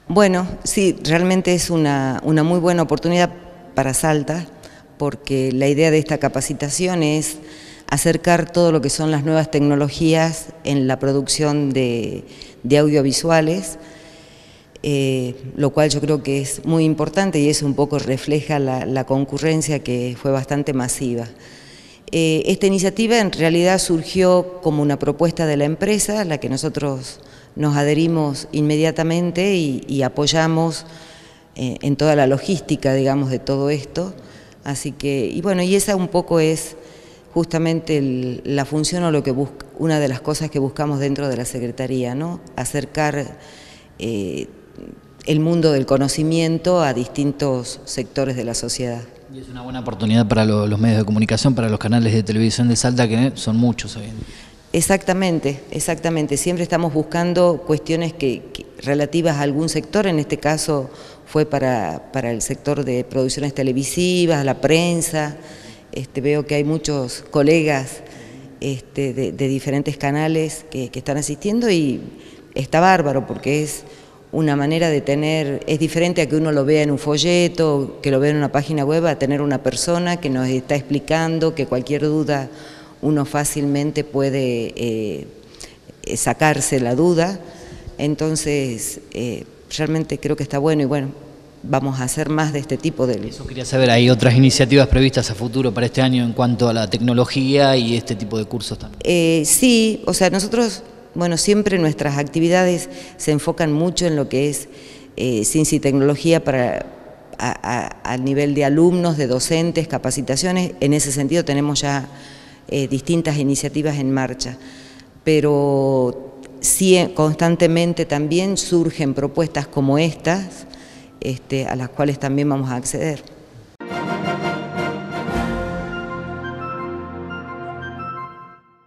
Bueno, sí, realmente es una muy buena oportunidad para Salta, porque la idea de esta capacitación es acercar todo lo que son las nuevas tecnologías en la producción de audiovisuales, lo cual yo creo que es muy importante y eso un poco refleja la concurrencia que fue bastante masiva. Esta iniciativa en realidad surgió como una propuesta de la empresa, a la que nosotros nos adherimos inmediatamente y apoyamos en toda la logística, digamos, de todo esto. Así que, y bueno, y esa un poco es justamente la función o una de las cosas que buscamos dentro de la Secretaría, ¿no? Acercar el mundo del conocimiento a distintos sectores de la sociedad. Y es una buena oportunidad para los medios de comunicación, para los canales de televisión de Salta, que son muchos hoy en día. Exactamente, exactamente. Siempre estamos buscando cuestiones relativas a algún sector, en este caso fue para el sector de producciones televisivas, la prensa. Veo que hay muchos colegas de diferentes canales que están asistiendo y está bárbaro porque es una manera de tener, es diferente a que uno lo vea en un folleto, que lo vea en una página web, a tener una persona que nos está explicando, que cualquier duda uno fácilmente puede sacarse la duda. Entonces, realmente creo que está bueno y bueno, vamos a hacer más de este tipo de... Eso quería saber, ¿hay otras iniciativas previstas a futuro para este año en cuanto a la tecnología y este tipo de cursos también? Sí, o sea, nosotros, bueno, siempre nuestras actividades se enfocan mucho en lo que es ciencia y tecnología al nivel de alumnos, de docentes, capacitaciones. En ese sentido tenemos ya distintas iniciativas en marcha, pero sí constantemente también surgen propuestas como estas, a las cuales también vamos a acceder.